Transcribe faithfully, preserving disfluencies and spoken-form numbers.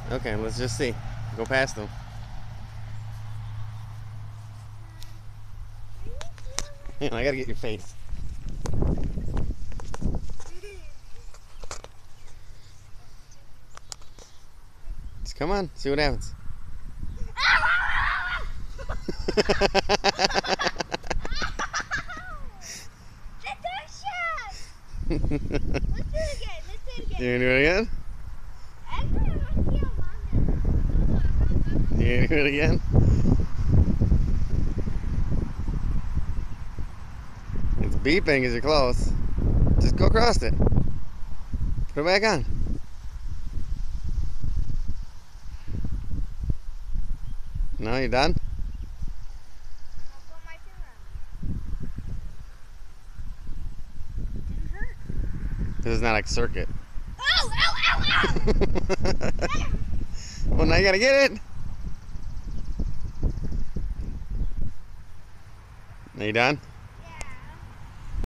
Okay, let's just see. Go past them. Hang on, I gotta get your face. Just come on, see what happens. Let's do it again. Let's do it again. You gonna do it again? Actually, I want to see how long that is. You gonna do it again? It's beeping as you're close. Just go across it. Put it back on. No, you done? I'll put my finger on it. Didn't hurt. This is not a circuit. Ow, ow, ow, ow! Well, now you gotta get it. Are you done?